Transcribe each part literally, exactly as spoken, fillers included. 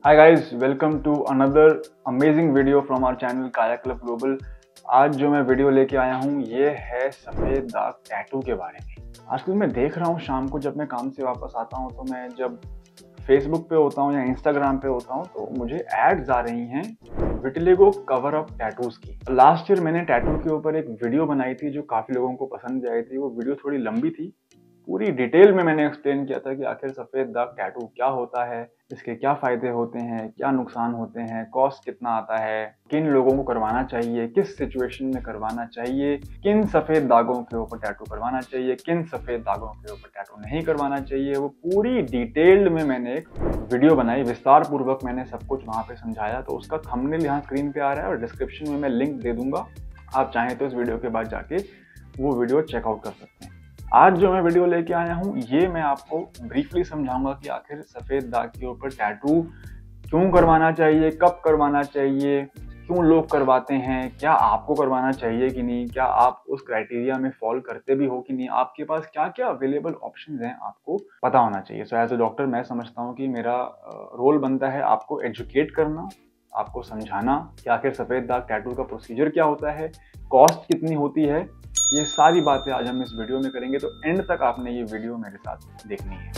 Hi guys, welcome to another amazing video from our channel Kaya club global. आज जो मैं video लेके आया हूँ ये है सफ़ेद दाग टैटू के बारे में। आजकल मैं देख रहा हूँ शाम को जब मैं काम से वापस आता हूँ तो मैं जब फेसबुक पे होता हूँ या इंस्टाग्राम पे होता हूँ तो मुझे एड्स आ रही हैं विटिलिगो कवर अप टैटूज की। लास्ट ईयर मैंने टैटू के ऊपर एक वीडियो बनाई थी जो काफ़ी लोगों को पसंद आई थी। वो वीडियो थोड़ी लंबी थी, पूरी डिटेल में मैंने एक्सप्लेन किया था कि आखिर सफ़ेद दाग टैटू क्या होता है, इसके क्या फ़ायदे होते हैं, क्या नुकसान होते हैं, कॉस्ट कितना आता है, किन लोगों को करवाना चाहिए, किस सिचुएशन में करवाना चाहिए, किन सफ़ेद दागों के ऊपर टैटू करवाना चाहिए, किन सफ़ेद दागों के ऊपर टैटू नहीं करवाना चाहिए। वो पूरी डिटेल्ड में मैंने एक वीडियो बनाई, विस्तार पूर्वक मैंने सब कुछ वहाँ पे समझाया। तो उसका थंबनेल यहाँ स्क्रीन पे आ रहा है और डिस्क्रिप्शन में मैं लिंक दे दूंगा। आप चाहें तो इस वीडियो के बाद जाके वो वीडियो चेकआउट कर सकते हैं। आज जो मैं वीडियो लेके आया हूँ ये मैं आपको ब्रीफली समझाऊंगा कि आखिर सफ़ेद दाग के ऊपर टैटू क्यों करवाना चाहिए, कब करवाना चाहिए, क्यों लोग करवाते हैं, क्या आपको करवाना चाहिए कि नहीं, क्या आप उस क्राइटेरिया में फॉल करते भी हो कि नहीं, आपके पास क्या क्या अवेलेबल ऑप्शंस हैं आपको पता होना चाहिए। सो एज अ डॉक्टर मैं समझता हूँ कि मेरा रोल बनता है आपको एजुकेट करना, आपको समझाना कि आखिर सफ़ेद दाग टैटू का प्रोसीजर क्या होता है, कॉस्ट कितनी होती है। ये सारी बातें आज हम इस वीडियो में करेंगे, तो एंड तक आपने ये वीडियो मेरे साथ देखनी है।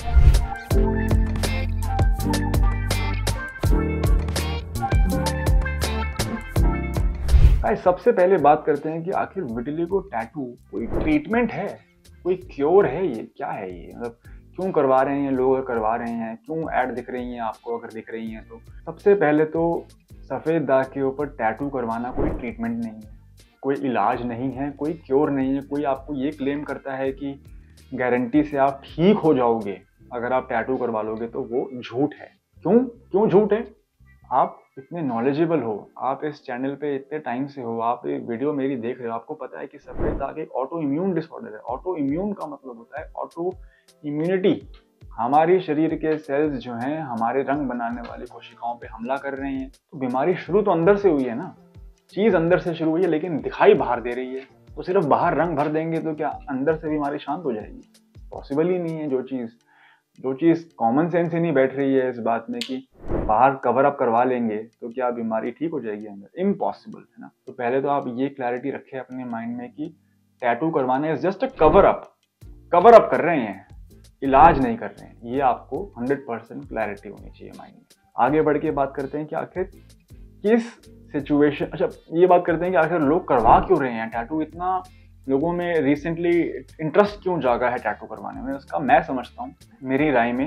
गाइस, सबसे पहले बात करते हैं कि आखिर विटिलिगो टैटू कोई ट्रीटमेंट है, कोई क्योर है, ये क्या है, ये मतलब क्यों करवा रहे हैं लोग, करवा रहे हैं क्यों, ऐड दिख रही हैं आपको अगर दिख रही हैं तो। सबसे पहले तो सफ़ेद दाग के ऊपर टैटू करवाना कोई ट्रीटमेंट नहीं है, कोई इलाज नहीं है, कोई क्योर नहीं है। कोई आपको ये क्लेम करता है कि गारंटी से आप ठीक हो जाओगे अगर आप टैटू करवा लोगे, तो वो झूठ है। क्यों क्यों झूठ है? आप इतने नॉलेजेबल हो, आप इस चैनल पे इतने टाइम से हो, आप ये वीडियो मेरी देख रहे हो, आपको पता है कि सफ़ेद दाग एक ऑटो इम्यून डिसऑर्डर है। ऑटो इम्यून का मतलब होता है ऑटो इम्यूनिटी। हमारी शरीर के सेल्स जो हैं हमारे रंग बनाने वाली कोशिकाओं पे हमला कर रहे हैं। तो बीमारी शुरू तो अंदर से हुई है ना, चीज अंदर से शुरू हुई है लेकिन दिखाई बाहर दे रही है। तो सिर्फ बाहर रंग भर देंगे तो क्या अंदर से बीमारी शांत हो जाएगी? पॉसिबल ही नहीं है। जो चीज जो चीज कॉमन सेंस ही नहीं बैठ रही है इस बात में कि बाहर कवर अप करवा लेंगे तो क्या बीमारी ठीक हो जाएगी अंदर, इम्पॉसिबल है ना। तो पहले तो आप ये क्लैरिटी रखें अपने माइंड में कि टैटू करवाने is just a cover up. Cover up कर रहे हैं, इलाज नहीं कर रहे हैं। ये आपको हंड्रेड परसेंट क्लैरिटी होनी चाहिए माइंड में। आगे बढ़ के बात करते हैं कि आखिर किस सिचुएशन, अच्छा ये बात करते हैं कि आखिर लोग करवा क्यों रहे हैं टैटू, इतना लोगों में रिसेंटली इंटरेस्ट क्यों जागा है टैटू करवाने में। उसका मैं समझता हूँ, मेरी राय में,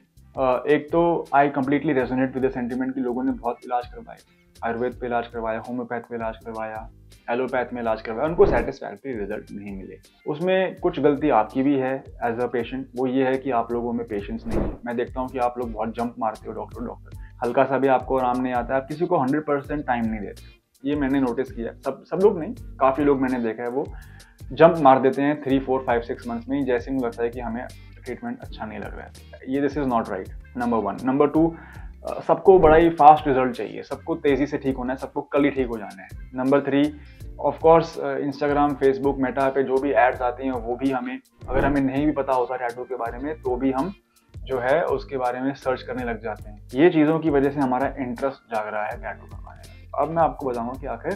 एक तो I completely resonate with the sentiment कि लोगों ने बहुत इलाज करवाए, आयुर्वेद पे इलाज करवाया, होम्योपैथ पे इलाज करवाया, एलोपैथ में इलाज करवाया, उनको सेटिस्फैक्ट्री रिजल्ट नहीं मिले। उसमें कुछ गलती आपकी भी है एज अ पेशेंट। वो ये है कि आप लोगों में पेशेंस नहीं है। मैं देखता हूँ कि आप लोग बहुत जंप मारते हो, डॉक्टर डॉक्टर हल्का सा भी आपको आराम नहीं आता है, आप किसी को हंड्रेड परसेंट टाइम नहीं देते। ये मैंने नोटिस किया, सब सब लोग नहीं, काफ़ी लोग मैंने देखा है वो जंप मार देते हैं three four five six months में ही, जैसे मुझे लगता है कि हमें ट्रीटमेंट अच्छा नहीं लग रहा है। ये this is not right, number one. Number two, सबको बड़ा ही फास्ट रिजल्ट चाहिए, सबको तेज़ी से ठीक होना है, सबको कल ही ठीक हो जाना है। Number three, of course Instagram, Facebook, Meta पे जो भी एड्स आती हैं वो भी हमें, अगर हमें नहीं भी पता होता टैटू के बारे में तो भी हम जो है उसके बारे में सर्च करने लग जाते हैं। ये चीज़ों की वजह से हमारा इंटरेस्ट जाग रहा है टैटू करवाने में। अब मैं आपको बताऊंगा कि आखिर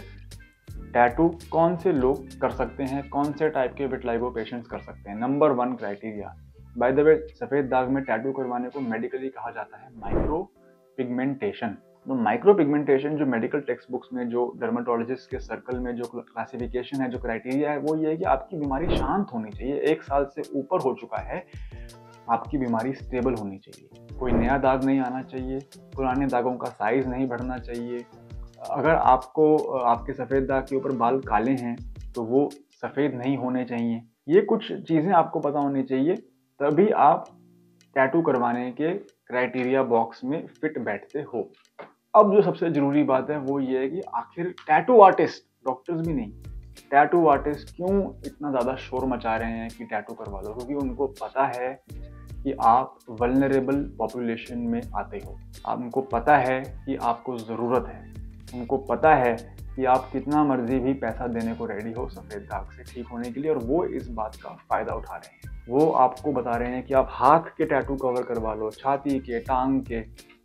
टैटू कौन से लोग कर सकते हैं, कौन से टाइप के विटिलिगो पेशेंट्स कर सकते हैं। Number one criteria, by the way सफ़ेद दाग में टैटू करवाने को मेडिकली कहा जाता है माइक्रो पिगमेंटेशन। तो माइक्रो पिगमेंटेशन जो मेडिकल टेक्स्ट बुक्स में, जो डर्माटोलॉजिस्ट के सर्कल में जो क्लासिफिकेशन है, जो क्राइटेरिया है, वो ये है कि आपकी बीमारी शांत होनी चाहिए, एक साल से ऊपर हो चुका है, आपकी बीमारी स्टेबल होनी चाहिए, कोई नया दाग नहीं आना चाहिए, पुराने दागों का साइज नहीं बढ़ना चाहिए। अगर आपको आपके सफ़ेद दाग के ऊपर बाल काले हैं तो वो सफ़ेद नहीं होने चाहिए। ये कुछ चीज़ें आपको पता होनी चाहिए, तभी आप टैटू करवाने के क्राइटेरिया बॉक्स में फिट बैठते हो। अब जो सबसे ज़रूरी बात है वो ये है कि आखिर टैटू आर्टिस्ट, डॉक्टर्स भी नहीं, टैटू आर्टिस्ट क्यों इतना ज़्यादा शोर मचा रहे हैं कि टैटू करवा लो? क्योंकि उनको पता है कि आप वल्नरेबल पॉपुलेशन में आते हो, आप उनको पता है कि आपको ज़रूरत है, उनको पता है कि आप कितना मर्जी भी पैसा देने को रेडी हो सफ़ेद दाग से ठीक होने के लिए, और वो इस बात का फ़ायदा उठा रहे हैं। वो आपको बता रहे हैं कि आप हाथ के टैटू कवर करवा लो, छाती के, टांग के,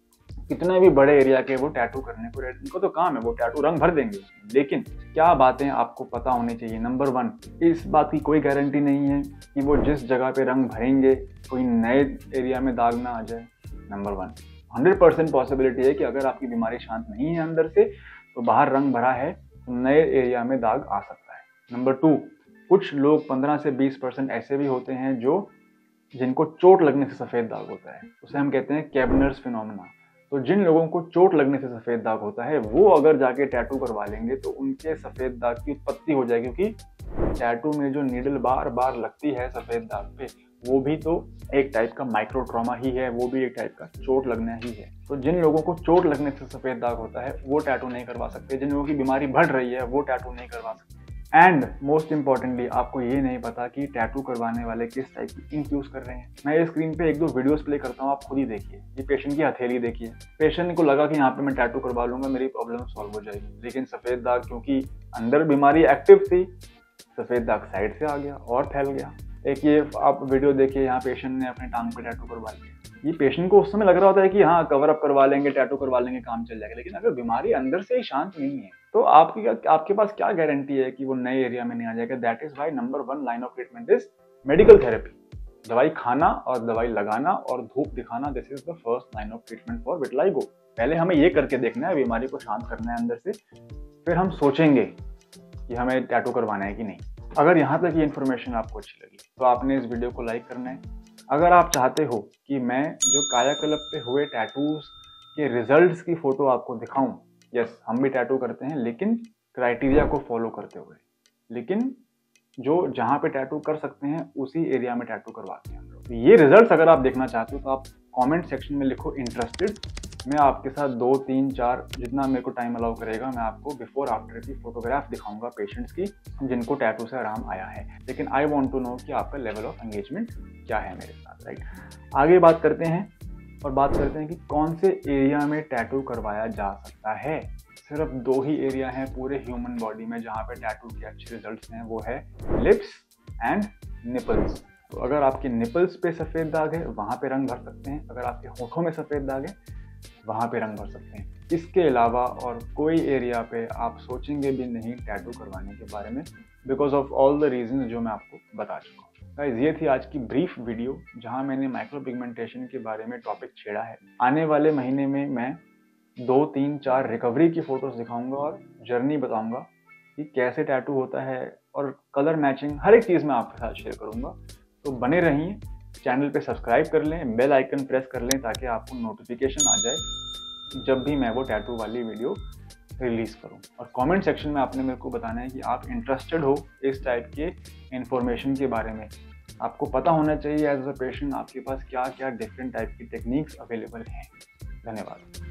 कितने भी बड़े एरिया के वो टैटू करने को रेडी, उनको तो काम है, वो टैटू रंग भर देंगे। लेकिन क्या बातें आपको पता होनी चाहिए। नंबर वन, इस बात की कोई गारंटी नहीं है कि वो जिस जगह पे रंग भरेंगे कोई नए एरिया में दाग ना आ जाए। Number one, hundred percent possibility है कि अगर आपकी बीमारी शांत नहीं है अंदर से, तो बाहर रंग भरा है तो नए एरिया में दाग आ सकता है। नंबर टू, कुछ लोग पंद्रह से बीस परसेंट ऐसे भी होते हैं जो जिनको चोट लगने से सफ़ेद दाग होता है, उसे हम कहते हैं कैबनर्स फिनोमेना। तो जिन लोगों को चोट लगने से सफ़ेद दाग होता है, वो अगर जाके टैटू करवा लेंगे तो उनके सफ़ेद दाग की उत्पत्ति हो जाएगी, क्योंकि टैटू में जो नीडल बार बार लगती है सफ़ेद दाग पे, वो भी तो एक टाइप का माइक्रो ट्रॉमा ही है, वो भी एक टाइप का चोट लगना ही है। तो जिन लोगों को चोट लगने से सफ़ेद दाग होता है वो टैटू नहीं करवा सकते, जिन लोगों की बीमारी बढ़ रही है वो टैटू नहीं करवा सकते। एंड मोस्ट इंपॉर्टेंटली, आपको ये नहीं पता कि टैटू करवाने वाले किस टाइप की इंक यूज कर रहे हैं। मैं ये स्क्रीन पे एक दो वीडियोस प्ले करता हूँ, आप खुद ही देखिए। ये पेशेंट की हथेली देखिए, पेशेंट को लगा कि यहाँ पे मैं टैटू करवा लूंगा, मेरी प्रॉब्लम सॉल्व हो जाएगी, लेकिन सफ़ेद दाग क्योंकि अंदर बीमारी एक्टिव थी, सफ़ेद दाग साइड से आ गया और फैल गया। एक ये आप वीडियो देखिए, यहाँ पेशेंट ने अपने टांग पे टैटू करवा लिया। ये पेशेंट को उस समय लग रहा होता है कि हाँ कवर अप करवा लेंगे, टैटू करवा लेंगे, काम चल जाएगा, लेकिन अगर बीमारी अंदर से ही शांत नहीं है तो आपकी आपके पास क्या गारंटी है कि वो नए एरिया में नहीं आ जाएगा। That is why number one line of treatment is medical therapy. दवाई खाना और दवाई लगाना और धूप दिखाना, this is the first line of treatment for vitiligo. पहले हमें ये करके देखना है, बीमारी को शांत करना है अंदर से, फिर हम सोचेंगे कि हमें टैटू करवाना है कि नहीं। अगर यहाँ तक ये इन्फॉर्मेशन आपको अच्छी लगी तो आपने इस वीडियो को लाइक करना है। अगर आप चाहते हो कि मैं जो कायाकल्प पे हुए टैटूज के रिजल्ट्स की फोटो आपको दिखाऊं, यस हम भी टैटू करते हैं लेकिन क्राइटेरिया को फॉलो करते हुए, लेकिन जो जहाँ पे टैटू कर सकते हैं उसी एरिया में टैटू करवाते हैं हम लोग। ये रिजल्ट्स अगर आप देखना चाहते हो तो आप कमेंट सेक्शन में लिखो इंटरेस्टेड। मैं आपके साथ दो तीन चार जितना मेरे को टाइम अलाउ करेगा मैं आपको बिफोर आफ्टर की फोटोग्राफ दिखाऊंगा पेशेंट्स की जिनको टैटू से आराम आया है। लेकिन आई वांट टू नो कि आपका लेवल ऑफ एंगेजमेंट क्या है मेरे साथ, राइट। आगे बात करते हैं और बात करते हैं कि कौन से एरिया में टैटू करवाया जा सकता है। सिर्फ दो ही एरिया हैं पूरे ह्यूमन बॉडी में जहाँ पे टैटू के अच्छे रिजल्ट्स हैं, वो है लिप्स एंड निपल्स। तो अगर आपके निपल्स पे सफ़ेद दाग है वहाँ पे रंग भर सकते हैं, अगर आपके होठों में सफ़ेद दाग है वहाँ पे रंग भर सकते हैं। इसके अलावा और कोई एरिया पे आप सोचेंगे भी नहीं टैटू करवाने के बारे में, because of all the reasons जो मैं आपको बता चुका हूँ। गाइस ये थी आज की ब्रीफ वीडियो जहाँ मैंने माइक्रो पिगमेंटेशन के बारे में टॉपिक छेड़ा है। आने वाले महीने में मैं दो तीन चार रिकवरी की फोटोज दिखाऊंगा और जर्नी बताऊंगा कि कैसे टैटू होता है और कलर मैचिंग, हर एक चीज़ मैं आपके साथ शेयर करूंगा। तो बने रहिए, चैनल पे सब्सक्राइब कर लें, बेल आइकन प्रेस कर लें ताकि आपको नोटिफिकेशन आ जाए जब भी मैं वो टैटू वाली वीडियो रिलीज़ करूं। और कमेंट सेक्शन में आपने मेरे को बताना है कि आप इंटरेस्टेड हो इस टाइप के इन्फॉर्मेशन के बारे में। आपको पता होना चाहिए एज अ पेशेंट आपके पास क्या क्या डिफरेंट टाइप की टेक्निक्स अवेलेबल हैं। धन्यवाद।